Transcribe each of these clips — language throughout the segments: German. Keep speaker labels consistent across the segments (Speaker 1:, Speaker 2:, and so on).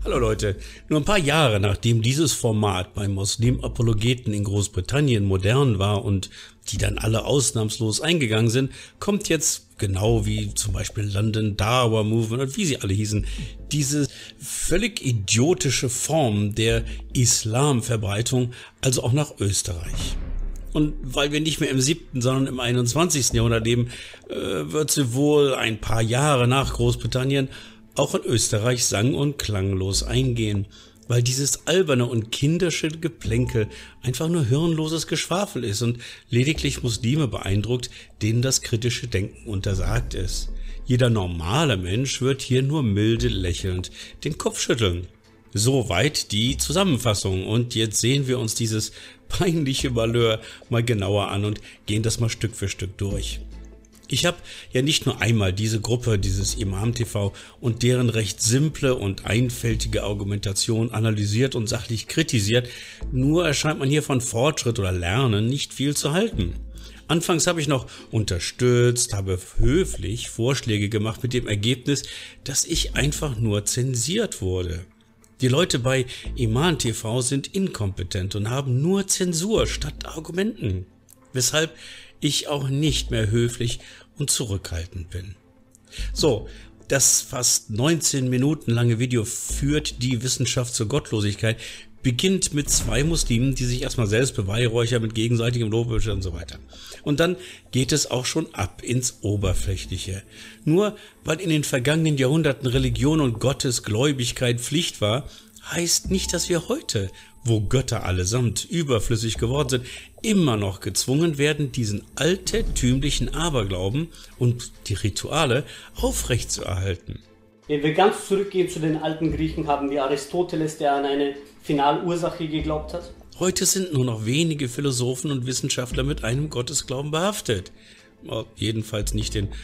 Speaker 1: Hallo Leute, nur ein paar Jahre nachdem dieses Format bei Muslim-Apologeten in Großbritannien modern war und die dann alle ausnahmslos eingegangen sind, kommt jetzt, genau wie zum Beispiel London Dawah Movement und wie sie alle hießen, diese völlig idiotische Form der Islamverbreitung also auch nach Österreich. Und weil wir nicht mehr im 7., sondern im 21. Jahrhundert leben, wird sie wohl ein paar Jahre nach Großbritannien auch in Österreich sang- und klanglos eingehen, weil dieses alberne und kindische Geplänkel einfach nur hirnloses Geschwafel ist und lediglich Muslime beeindruckt, denen das kritische Denken untersagt ist. Jeder normale Mensch wird hier nur milde lächelnd den Kopf schütteln. Soweit die Zusammenfassung, und jetzt sehen wir uns dieses peinliche Malheur mal genauer an und gehen das mal Stück für Stück durch. Ich habe ja nicht nur einmal diese Gruppe, dieses Imam TV und deren recht simple und einfältige Argumentation analysiert und sachlich kritisiert, nur erscheint man hier von Fortschritt oder Lernen nicht viel zu halten. Anfangs habe ich noch unterstützt, habe höflich Vorschläge gemacht mit dem Ergebnis, dass ich einfach nur zensiert wurde. Die Leute bei Iman TV sind inkompetent und haben nur Zensur statt Argumenten, weshalb ich auch nicht mehr höflich und zurückhaltend bin. So, das fast 19 Minuten lange Video führt die Wissenschaft zur Gottlosigkeit, beginnt mit zwei Muslimen, die sich erstmal selbst beweihräuchern mit gegenseitigem Lob und so weiter. Und dann geht es auch schon ab ins Oberflächliche. Nur weil in den vergangenen Jahrhunderten Religion und Gottesgläubigkeit Pflicht war, heißt nicht, dass wir heute, wo Götter allesamt überflüssig geworden sind, immer noch gezwungen werden, diesen altertümlichen Aberglauben und die Rituale aufrechtzuerhalten.
Speaker 2: Wenn wir ganz zurückgehen zu den alten Griechen, haben wir Aristoteles, der an eine Finalursache geglaubt hat.
Speaker 1: Heute sind nur noch wenige Philosophen und Wissenschaftler mit einem Gottesglauben behaftet. Jedenfalls nicht in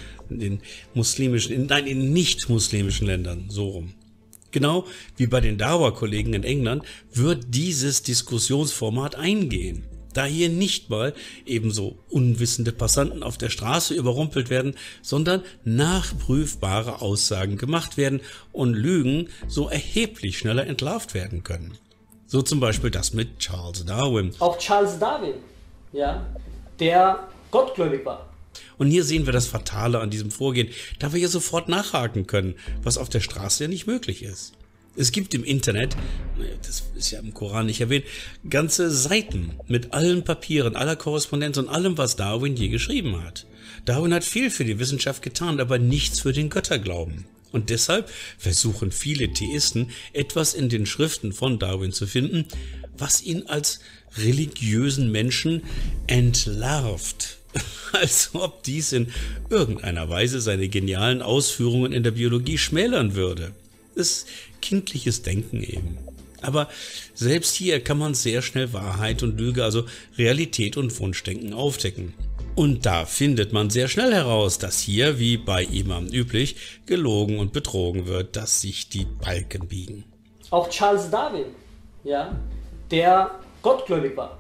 Speaker 1: nicht-muslimischen Ländern, so rum. Genau wie bei den Dawah-Kollegen in England wird dieses Diskussionsformat eingehen, da hier nicht mal ebenso unwissende Passanten auf der Straße überrumpelt werden, sondern nachprüfbare Aussagen gemacht werden und Lügen so erheblich schneller entlarvt werden können. So zum Beispiel das mit Charles Darwin.
Speaker 2: Auch Charles Darwin, ja, der gottgläubig war.
Speaker 1: Und hier sehen wir das Fatale an diesem Vorgehen, da wir ja sofort nachhaken können, was auf der Straße ja nicht möglich ist. Es gibt im Internet, das ist ja im Koran nicht erwähnt, ganze Seiten mit allen Papieren, aller Korrespondenz und allem, was Darwin je geschrieben hat. Darwin hat viel für die Wissenschaft getan, aber nichts für den Götterglauben. Und deshalb versuchen viele Theisten, etwas in den Schriften von Darwin zu finden, was ihn als religiösen Menschen entlarvt. Als ob dies in irgendeiner Weise seine genialen Ausführungen in der Biologie schmälern würde. Das ist kindliches Denken eben. Aber selbst hier kann man sehr schnell Wahrheit und Lüge, also Realität und Wunschdenken aufdecken. Und da findet man sehr schnell heraus, dass hier, wie bei Imam üblich, gelogen und betrogen wird, dass sich die Balken biegen.
Speaker 2: Auch Charles Darwin, ja, der gottgläubig war.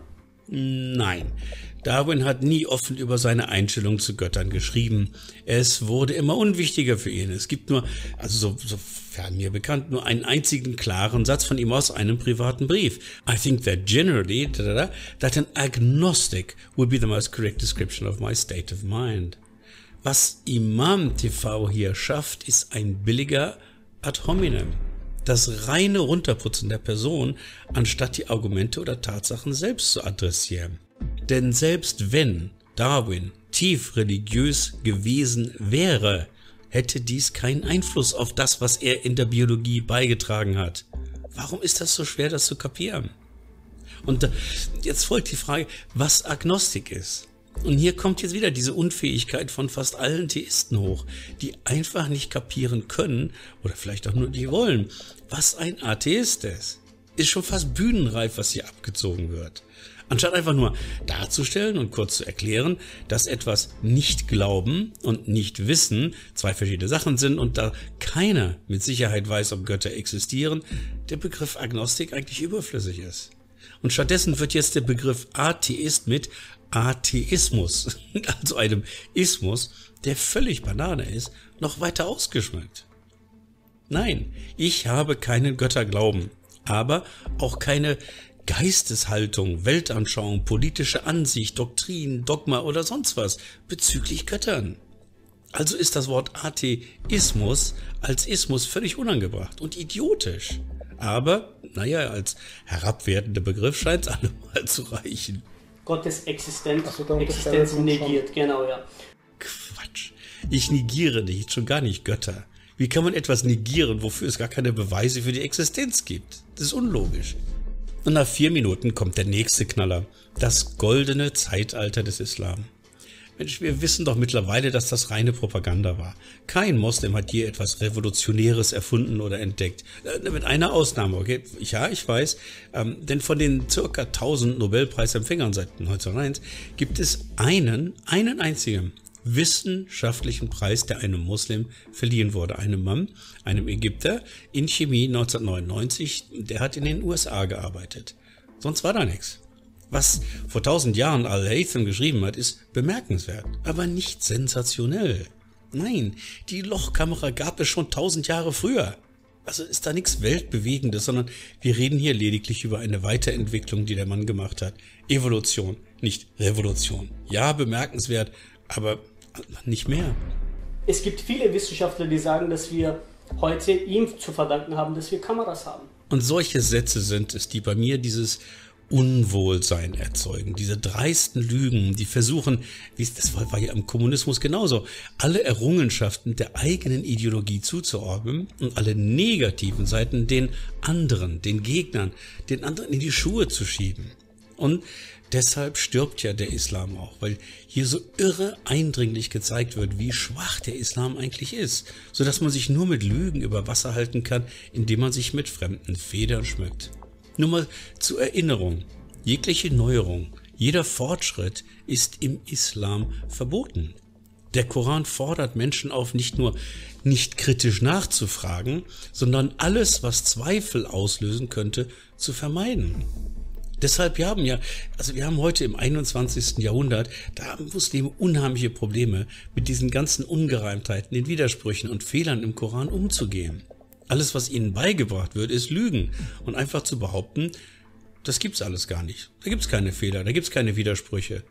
Speaker 1: Nein, Darwin hat nie offen über seine Einstellung zu Göttern geschrieben. Es wurde immer unwichtiger für ihn. Es gibt nur, also sofern mir bekannt, nur einen einzigen klaren Satz von ihm aus einem privaten Brief. I think that generally, that an agnostic would be the most correct description of my state of mind. Was Imam TV hier schafft, ist ein billiger ad hominem. Das reine Runterputzen der Person, anstatt die Argumente oder Tatsachen selbst zu adressieren. Denn selbst wenn Darwin tief religiös gewesen wäre, hätte dies keinen Einfluss auf das, was er in der Biologie beigetragen hat. Warum ist das so schwer, das zu kapieren? Und jetzt folgt die Frage, was Agnostik ist. Und hier kommt jetzt wieder diese Unfähigkeit von fast allen Theisten hoch, die einfach nicht kapieren können oder vielleicht auch nur nicht wollen, was ein Atheist ist. Ist schon fast bühnenreif, was hier abgezogen wird. Anstatt einfach nur darzustellen und kurz zu erklären, dass etwas nicht glauben und nicht wissen zwei verschiedene Sachen sind und da keiner mit Sicherheit weiß, ob Götter existieren, der Begriff Agnostik eigentlich überflüssig ist. Und stattdessen wird jetzt der Begriff Atheist mit Atheismus, also einem Ismus, der völlig Banane ist, noch weiter ausgeschmückt. Nein, ich habe keinen Götterglauben, aber auch keine Geisteshaltung, Weltanschauung, politische Ansicht, Doktrin, Dogma oder sonst was bezüglich Göttern. Also ist das Wort Atheismus als Ismus völlig unangebracht und idiotisch. Aber, naja, als herabwertender Begriff scheint es allemal zu reichen.
Speaker 2: Gottes Existenz negiert, genau, ja.
Speaker 1: Quatsch. Ich negiere nicht, schon gar nicht Götter. Wie kann man etwas negieren, wofür es gar keine Beweise für die Existenz gibt? Das ist unlogisch. Und nach 4 Minuten kommt der nächste Knaller. Das goldene Zeitalter des Islam. Mensch, wir wissen doch mittlerweile, dass das reine Propaganda war. Kein Moslem hat je etwas Revolutionäres erfunden oder entdeckt. Mit einer Ausnahme, okay? Ja, ich weiß. Denn von den ca. 1000 Nobelpreisempfängern seit 1901 gibt es einen einzigen wissenschaftlichen Preis, der einem Muslim verliehen wurde. Einem Mann, einem Ägypter, in Chemie 1999, der hat in den USA gearbeitet. Sonst war da nichts. Was vor 1000 Jahren Al-Haytham geschrieben hat, ist bemerkenswert, aber nicht sensationell. Nein, die Lochkamera gab es schon 1000 Jahre früher. Also ist da nichts Weltbewegendes, sondern wir reden hier lediglich über eine Weiterentwicklung, die der Mann gemacht hat. Evolution, nicht Revolution. Ja, bemerkenswert, aber nicht mehr.
Speaker 2: Es gibt viele Wissenschaftler, die sagen, dass wir heute ihm zu verdanken haben, dass wir Kameras haben.
Speaker 1: Und solche Sätze sind es, die bei mir dieses Unwohlsein erzeugen, diese dreisten Lügen, die versuchen, das war ja im Kommunismus genauso, alle Errungenschaften der eigenen Ideologie zuzuordnen und alle negativen Seiten den anderen, den Gegnern, den anderen in die Schuhe zu schieben. Und deshalb stirbt ja der Islam auch, weil hier so irre eindringlich gezeigt wird, wie schwach der Islam eigentlich ist, sodass man sich nur mit Lügen über Wasser halten kann, indem man sich mit fremden Federn schmückt. Nur mal zur Erinnerung, jegliche Neuerung, jeder Fortschritt ist im Islam verboten. Der Koran fordert Menschen auf, nicht nur nicht kritisch nachzufragen, sondern alles, was Zweifel auslösen könnte, zu vermeiden. Deshalb wir haben heute im 21. Jahrhundert, da haben Muslime unheimliche Probleme, mit diesen ganzen Ungereimtheiten, den Widersprüchen und Fehlern im Koran umzugehen. Alles, was ihnen beigebracht wird, ist Lügen. Und einfach zu behaupten, das gibt's alles gar nicht. Da gibt's keine Fehler, da gibt's keine Widersprüche.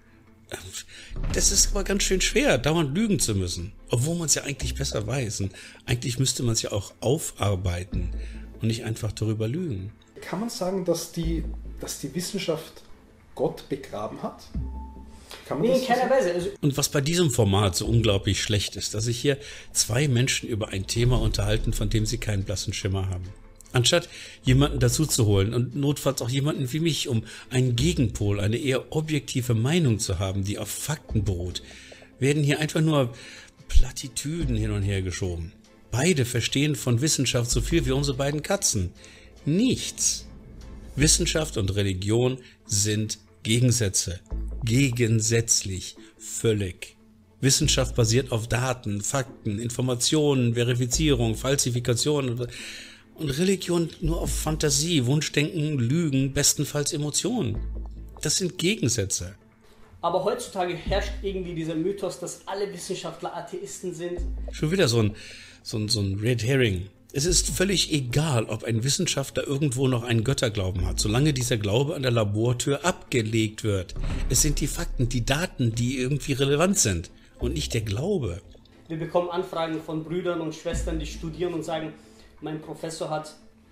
Speaker 1: Das ist aber ganz schön schwer, dauernd lügen zu müssen. Obwohl man es ja eigentlich besser weiß. Und eigentlich müsste man es ja auch aufarbeiten und nicht einfach darüber lügen.
Speaker 3: Kann man sagen, dass die Wissenschaft Gott begraben hat?
Speaker 2: Nee, in keiner Weise.
Speaker 1: Und was bei diesem Format so unglaublich schlecht ist, dass sich hier 2 Menschen über ein Thema unterhalten, von dem sie keinen blassen Schimmer haben. Anstatt jemanden dazu zu holen und notfalls auch jemanden wie mich, um einen Gegenpol, eine eher objektive Meinung zu haben, die auf Fakten beruht, werden hier einfach nur Plattitüden hin und her geschoben. Beide verstehen von Wissenschaft so viel wie unsere beiden Katzen. Nichts. Wissenschaft und Religion sind Gegensätze. Gegensätzlich. Völlig. Wissenschaft basiert auf Daten, Fakten, Informationen, Verifizierung, Falsifikation und Religion nur auf Fantasie, Wunschdenken, Lügen, bestenfalls Emotionen. Das sind Gegensätze.
Speaker 2: Aber heutzutage herrscht irgendwie dieser Mythos, dass alle Wissenschaftler Atheisten sind.
Speaker 1: Schon wieder so ein Red Herring. Es ist völlig egal, ob ein Wissenschaftler irgendwo noch einen Götterglauben hat, solange dieser Glaube an der Labortür abgelegt wird. Es sind die Fakten, die Daten, die irgendwie relevant sind und nicht der Glaube.
Speaker 2: Wir bekommen Anfragen von Brüdern und Schwestern, die studieren und sagen, mein Professor hat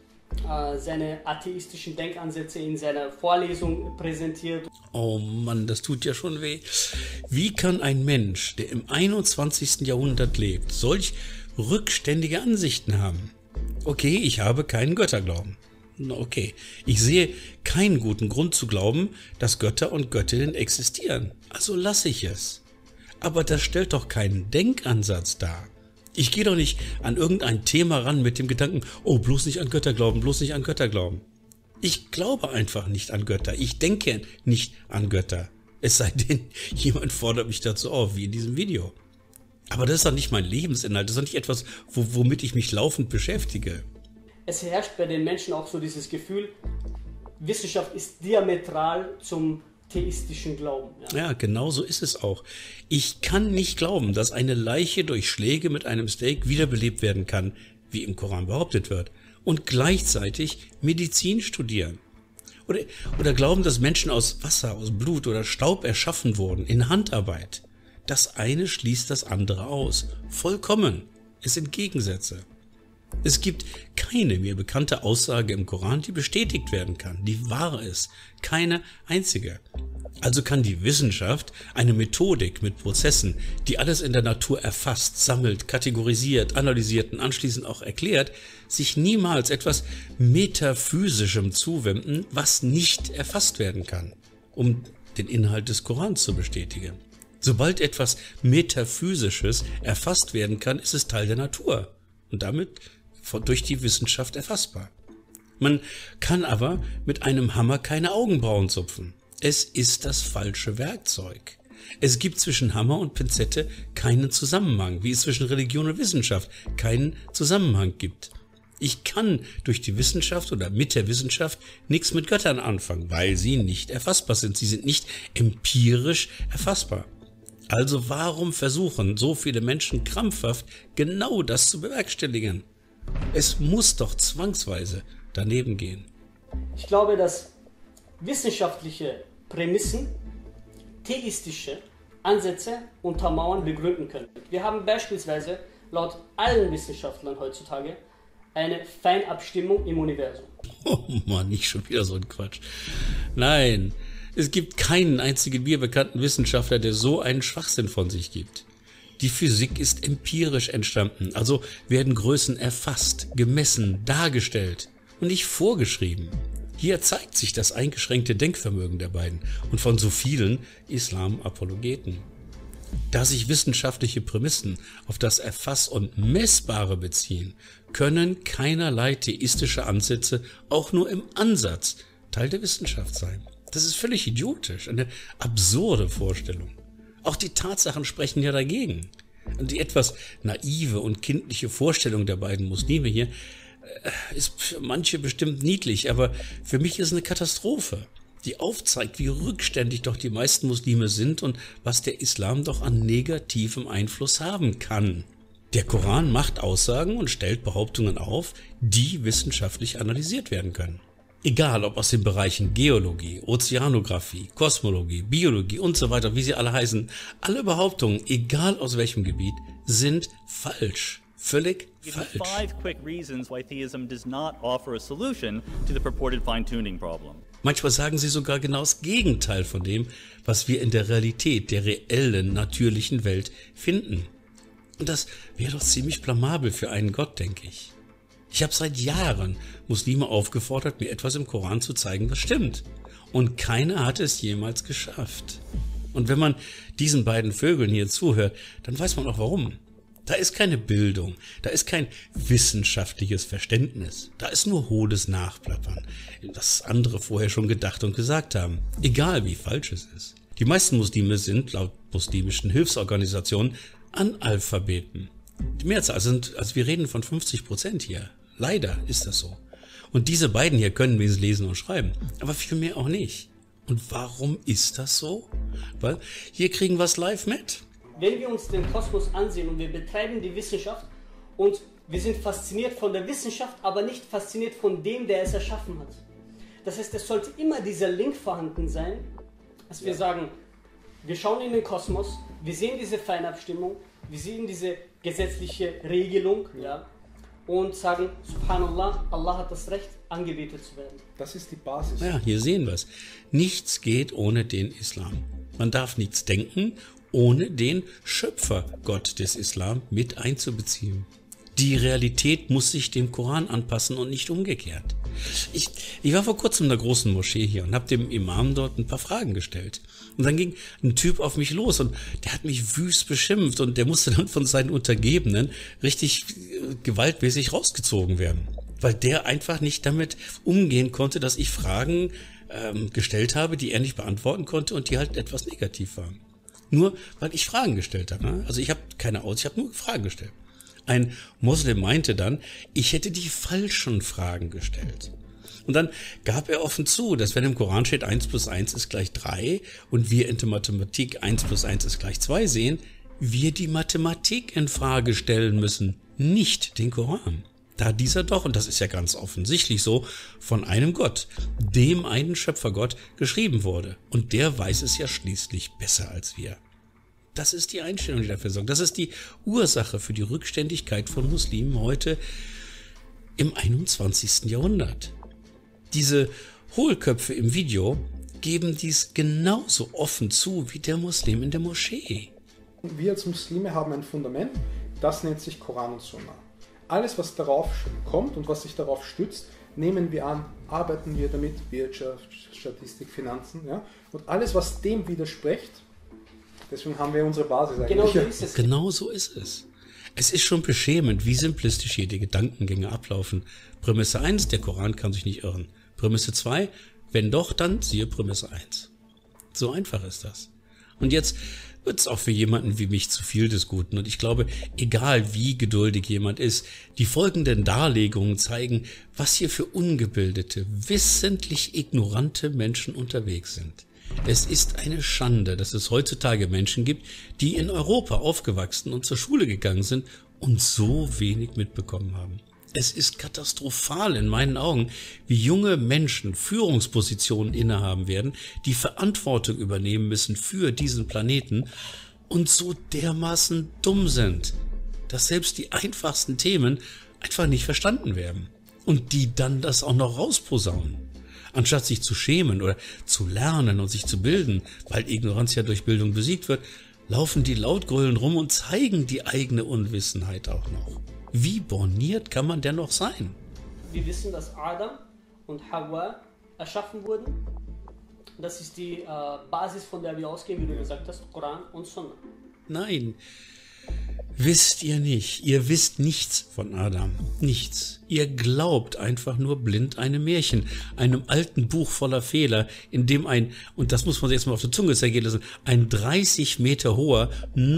Speaker 2: seine atheistischen Denkansätze in seiner Vorlesung präsentiert.
Speaker 1: Oh Mann, das tut ja schon weh. Wie kann ein Mensch, der im 21. Jahrhundert lebt, solch rückständige Ansichten haben? Okay, ich habe keinen Götterglauben. Okay, ich sehe keinen guten Grund zu glauben, dass Götter und Göttinnen existieren. Also lasse ich es. Aber das stellt doch keinen Denkansatz dar. Ich gehe doch nicht an irgendein Thema ran mit dem Gedanken, oh, bloß nicht an Götter glauben, bloß nicht an Götter glauben. Ich glaube einfach nicht an Götter. Ich denke nicht an Götter. Es sei denn, jemand fordert mich dazu auf, wie in diesem Video. Aber das ist doch nicht mein Lebensinhalt. Das ist doch nicht etwas, womit ich mich laufend beschäftige.
Speaker 2: Es herrscht bei den Menschen auch so dieses Gefühl, Wissenschaft ist diametral zum theistischen Glauben.
Speaker 1: Ja, genau so ist es auch. Ich kann nicht glauben, dass eine Leiche durch Schläge mit einem Steak wiederbelebt werden kann. wie im Koran behauptet wird, und gleichzeitig Medizin studieren. Oder glauben, dass Menschen aus Wasser, aus Blut oder Staub erschaffen wurden, in Handarbeit. Das eine schließt das andere aus. Vollkommen. Es sind Gegensätze. Es gibt keine mir bekannte Aussage im Koran, die bestätigt werden kann, die wahr ist. Keine einzige. Also kann die Wissenschaft eine Methodik mit Prozessen, die alles in der Natur erfasst, sammelt, kategorisiert, analysiert und anschließend auch erklärt, sich niemals etwas Metaphysischem zuwenden, was nicht erfasst werden kann, um den Inhalt des Korans zu bestätigen. Sobald etwas Metaphysisches erfasst werden kann, ist es Teil der Natur und damit durch die Wissenschaft erfassbar. Man kann aber mit einem Hammer keine Augenbrauen zupfen. Es ist das falsche Werkzeug. Es gibt zwischen Hammer und Pinzette keinen Zusammenhang, wie es zwischen Religion und Wissenschaft keinen Zusammenhang gibt. Ich kann durch die Wissenschaft oder mit der Wissenschaft nichts mit Göttern anfangen, weil sie nicht erfassbar sind. Sie sind nicht empirisch erfassbar. Also warum versuchen so viele Menschen krampfhaft genau das zu bewerkstelligen? Es muss doch zwangsweise daneben gehen.
Speaker 2: Ich glaube, dass wissenschaftliche Prämissen theistische Ansätze untermauern, begründen können. Wir haben beispielsweise laut allen Wissenschaftlern heutzutage eine Feinabstimmung im Universum.
Speaker 1: Oh Mann, nicht schon wieder so ein Quatsch. Nein, es gibt keinen einzigen mir bekannten Wissenschaftler, der so einen Schwachsinn von sich gibt. Die Physik ist empirisch entstanden, also werden Größen erfasst, gemessen, dargestellt und nicht vorgeschrieben. Hier zeigt sich das eingeschränkte Denkvermögen der beiden und von so vielen Islam-Apologeten. Da sich wissenschaftliche Prämissen auf das Erfass- und Messbare beziehen, können keinerlei theistische Ansätze auch nur im Ansatz Teil der Wissenschaft sein. Das ist völlig idiotisch, eine absurde Vorstellung. Auch die Tatsachen sprechen ja dagegen. Und die etwas naive und kindliche Vorstellung der beiden Muslime hier ist für manche bestimmt niedlich, aber für mich ist es eine Katastrophe, die aufzeigt, wie rückständig doch die meisten Muslime sind und was der Islam doch an negativem Einfluss haben kann. Der Koran macht Aussagen und stellt Behauptungen auf, die wissenschaftlich analysiert werden können. Egal ob aus den Bereichen Geologie, Ozeanographie, Kosmologie, Biologie und so weiter, wie sie alle heißen, alle Behauptungen, egal aus welchem Gebiet, sind falsch. Völlig falsch.
Speaker 4: 5 quick reasons why theism does not offer a solution to the purported fine-tuning problem.
Speaker 1: Manchmal sagen sie sogar genau das Gegenteil von dem, was wir in der Realität, der reellen, natürlichen Welt finden. Und das wäre doch ziemlich blamabel für einen Gott, denke ich. Ich habe seit Jahren Muslime aufgefordert, mir etwas im Koran zu zeigen, was stimmt. Und keiner hat es jemals geschafft. Und wenn man diesen beiden Vögeln hier zuhört, dann weiß man auch warum. Da ist keine Bildung, da ist kein wissenschaftliches Verständnis, da ist nur hohles Nachplappern, das andere vorher schon gedacht und gesagt haben, egal wie falsch es ist. Die meisten Muslime sind, laut muslimischen Hilfsorganisationen, Analphabeten. Die Mehrzahl sind, also wir reden von 50% hier. Leider ist das so. Und diese beiden hier können wenigstens lesen und schreiben, aber viel mehr auch nicht. Und warum ist das so? Weil hier kriegen wir es live mit.
Speaker 2: Wenn wir uns den Kosmos ansehen und wir betreiben die Wissenschaft und wir sind fasziniert von der Wissenschaft, aber nicht fasziniert von dem, der es erschaffen hat. Das heißt, es sollte immer dieser Link vorhanden sein, dass wir sagen, wir schauen in den Kosmos, wir sehen diese Feinabstimmung, wir sehen diese gesetzliche Regelung, ja, und sagen, Subhanallah, Allah hat das Recht, angebetet zu werden.
Speaker 3: Das ist die Basis.
Speaker 1: Ja, hier sehen wir es. Nichts geht ohne den Islam. Man darf nichts denken, ohne den Schöpfergott des Islam mit einzubeziehen. Die Realität muss sich dem Koran anpassen und nicht umgekehrt. Ich war vor kurzem in der großen Moschee hier und habe dem Imam dort ein paar Fragen gestellt. Und dann ging ein Typ auf mich los und der hat mich wüst beschimpft und der musste dann von seinen Untergebenen richtig gewaltmäßig rausgezogen werden. Weil der einfach nicht damit umgehen konnte, dass ich Fragen gestellt habe, die er nicht beantworten konnte und die halt etwas negativ waren. Nur weil ich Fragen gestellt habe. Ne? Also ich habe ich habe nur Fragen gestellt. Ein Moslem meinte dann, ich hätte die falschen Fragen gestellt. Und dann gab er offen zu, dass wenn im Koran steht 1 + 1 ist gleich 3 und wir in der Mathematik 1 + 1 ist gleich 2 sehen, wir die Mathematik in Frage stellen müssen, nicht den Koran. Da dieser doch, und das ist ja ganz offensichtlich so, von einem Gott, dem einen Schöpfergott, geschrieben wurde. Und der weiß es ja schließlich besser als wir. Das ist die Einstellung, die dafür sorgt. Das ist die Ursache für die Rückständigkeit von Muslimen heute im 21. Jahrhundert. Diese Hohlköpfe im Video geben dies genauso offen zu wie der Muslim in der Moschee.
Speaker 3: Wir als Muslime haben ein Fundament, das nennt sich Koran und Sunna. Alles, was darauf kommt und was sich darauf stützt, nehmen wir an, arbeiten wir damit, Wirtschaft, Statistik, Finanzen, ja? Und alles, was dem widerspricht, deswegen haben wir unsere Basis eigentlich.
Speaker 2: Genau so ist es.
Speaker 1: Genau so ist es. Es ist schon beschämend, wie simplistisch hier die Gedankengänge ablaufen. Prämisse 1, der Koran kann sich nicht irren. Prämisse 2, wenn doch, dann siehe Prämisse 1. So einfach ist das. Und jetzt wird es auch für jemanden wie mich zu viel des Guten. Und ich glaube, egal wie geduldig jemand ist, die folgenden Darlegungen zeigen, was hier für ungebildete, wissentlich ignorante Menschen unterwegs sind. Es ist eine Schande, dass es heutzutage Menschen gibt, die in Europa aufgewachsen und zur Schule gegangen sind und so wenig mitbekommen haben. Es ist katastrophal in meinen Augen, wie junge Menschen Führungspositionen innehaben werden, die Verantwortung übernehmen müssen für diesen Planeten und so dermaßen dumm sind, dass selbst die einfachsten Themen einfach nicht verstanden werden und die dann das auch noch rausposaunen. Anstatt sich zu schämen oder zu lernen und sich zu bilden, weil Ignoranz ja durch Bildung besiegt wird, laufen die lautgröhlend rum und zeigen die eigene Unwissenheit auch noch. Wie borniert kann man denn noch sein?
Speaker 2: Wir wissen, dass Adam und Hawa erschaffen wurden. Das ist die Basis, von der wir ausgehen, wie du gesagt hast, Koran und Sunna.
Speaker 1: Nein, wisst ihr nicht. Ihr wisst nichts von Adam. Nichts. Ihr glaubt einfach nur blind einem Märchen, einem alten Buch voller Fehler, in dem und das muss man sich jetzt mal auf der Zunge zergehen lassen, ein 30 Meter hoher,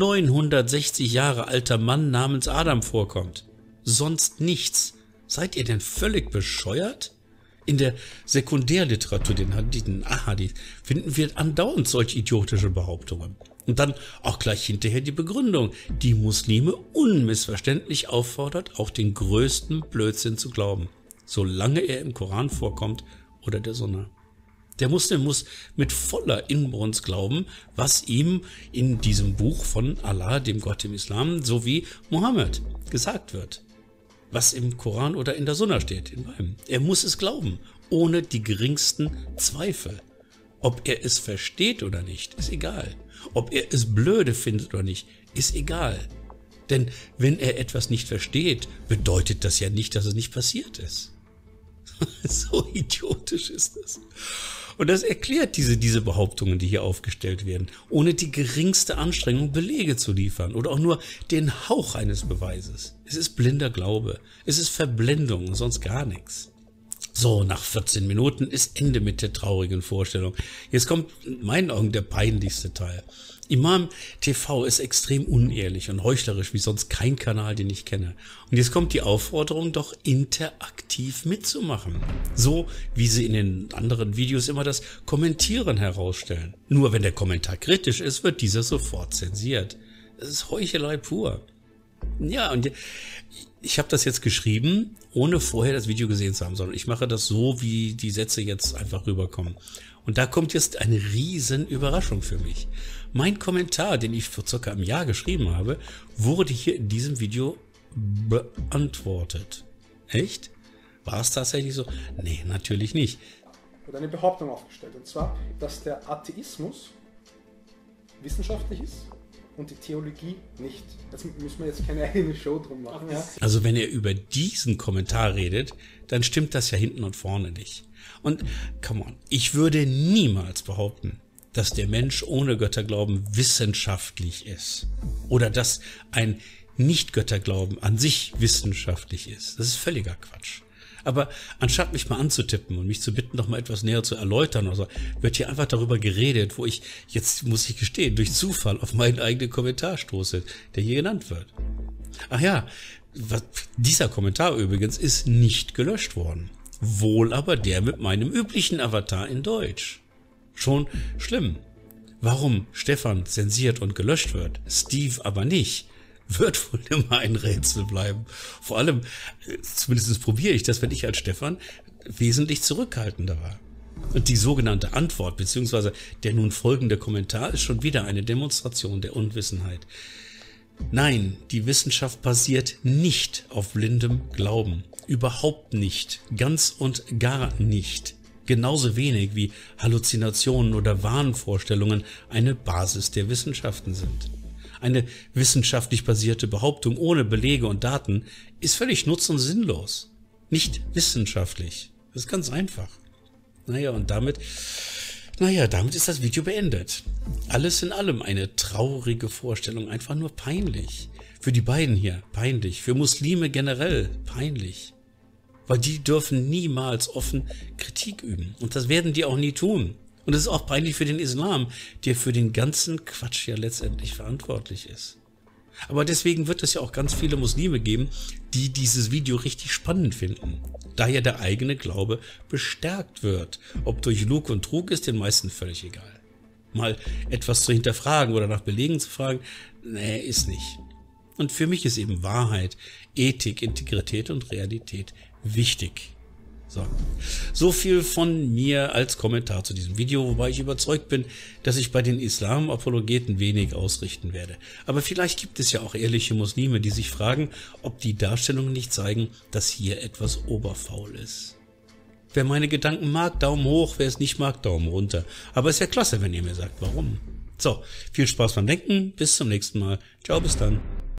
Speaker 1: 960 Jahre alter Mann namens Adam vorkommt. Sonst nichts. Seid ihr denn völlig bescheuert? In der Sekundärliteratur, den Ahadith, finden wir andauernd solch idiotische Behauptungen. Und dann auch gleich hinterher die Begründung, die Muslime unmissverständlich auffordert, auch den größten Blödsinn zu glauben, solange er im Koran vorkommt oder der Sunna. Der Muslim muss mit voller Inbrunst glauben, was ihm in diesem Buch von Allah, dem Gott im Islam, sowie Mohammed gesagt wird. Was im Koran oder in der Sunna steht, in beiden. Er muss es glauben, ohne die geringsten Zweifel. Ob er es versteht oder nicht, ist egal. Ob er es blöde findet oder nicht, ist egal. Denn wenn er etwas nicht versteht, bedeutet das ja nicht, dass es nicht passiert ist. So idiotisch ist das. Und das erklärt diese Behauptungen, die hier aufgestellt werden, ohne die geringste Anstrengung Belege zu liefern oder auch nur den Hauch eines Beweises. Es ist blinder Glaube, es ist Verblendung und sonst gar nichts. So, nach 14 Minuten ist Ende mit der traurigen Vorstellung. Jetzt kommt in meinen Augen der peinlichste Teil. Imam TV ist extrem unehrlich und heuchlerisch wie sonst kein Kanal, den ich kenne. Und jetzt kommt die Aufforderung, doch interaktiv mitzumachen. So wie sie in den anderen Videos immer das Kommentieren herausstellen. Nur wenn der Kommentar kritisch ist, wird dieser sofort zensiert. Das ist Heuchelei pur. Ja, und ich habe das jetzt geschrieben, ohne vorher das Video gesehen zu haben, sondern ich mache das so, wie die Sätze jetzt einfach rüberkommen. Und da kommt jetzt eine riesen Überraschung für mich. Mein Kommentar, den ich vor circa einem Jahr geschrieben habe, wurde hier in diesem Video beantwortet. Echt? War es tatsächlich so? Nee, natürlich nicht.
Speaker 3: Wird eine Behauptung aufgestellt, und zwar, dass der Atheismus wissenschaftlich ist und die Theologie nicht. Jetzt müssen wir jetzt keine eigene Show drum machen. Ja?
Speaker 1: Also wenn er über diesen Kommentar redet, dann stimmt das ja hinten und vorne nicht. Und, come on, ich würde niemals behaupten, dass der Mensch ohne Götterglauben wissenschaftlich ist. Oder dass ein Nicht-Götterglauben an sich wissenschaftlich ist. Das ist völliger Quatsch. Aber anstatt mich mal anzutippen und mich zu bitten, noch mal etwas näher zu erläutern, also wird hier einfach darüber geredet, wo ich, jetzt muss ich gestehen, durch Zufall auf meinen eigenen Kommentar stoße, der hier genannt wird. Ach ja, dieser Kommentar übrigens ist nicht gelöscht worden. Wohl aber der mit meinem üblichen Avatar in Deutsch. Schon schlimm. Warum Stefan zensiert und gelöscht wird, Steve aber nicht, wird wohl immer ein Rätsel bleiben. Vor allem, zumindest probiere ich das, wenn ich als Stefan wesentlich zurückhaltender war. Und die sogenannte Antwort, beziehungsweise der nun folgende Kommentar, ist schon wieder eine Demonstration der Unwissenheit. Nein, die Wissenschaft basiert nicht auf blindem Glauben. Überhaupt nicht. Ganz und gar nicht. Genauso wenig wie Halluzinationen oder Wahnvorstellungen eine Basis der Wissenschaften sind. Eine wissenschaftlich basierte Behauptung ohne Belege und Daten ist völlig nutz- und sinnlos. Nicht wissenschaftlich. Das ist ganz einfach. Damit ist das Video beendet. Alles in allem eine traurige Vorstellung, einfach nur peinlich. Für die beiden hier peinlich, für Muslime generell peinlich. Weil die dürfen niemals offen Kritik üben. Und das werden die auch nie tun. Und es ist auch peinlich für den Islam, der für den ganzen Quatsch ja letztendlich verantwortlich ist. Aber deswegen wird es ja auch ganz viele Muslime geben, die dieses Video richtig spannend finden. Da ja der eigene Glaube bestärkt wird. Ob durch Lug und Trug ist den meisten völlig egal. Mal etwas zu hinterfragen oder nach Belegen zu fragen, nee, ist nicht. Und für mich ist eben Wahrheit, Ethik, Integrität und Realität wichtig. So viel von mir als Kommentar zu diesem Video, wobei ich überzeugt bin, dass ich bei den Islam-Apologeten wenig ausrichten werde. Aber vielleicht gibt es ja auch ehrliche Muslime, die sich fragen, ob die Darstellungen nicht zeigen, dass hier etwas oberfaul ist. Wer meine Gedanken mag, Daumen hoch, wer es nicht mag, Daumen runter. Aber es wäre klasse, wenn ihr mir sagt, warum. So, viel Spaß beim Denken, bis zum nächsten Mal. Ciao, bis dann.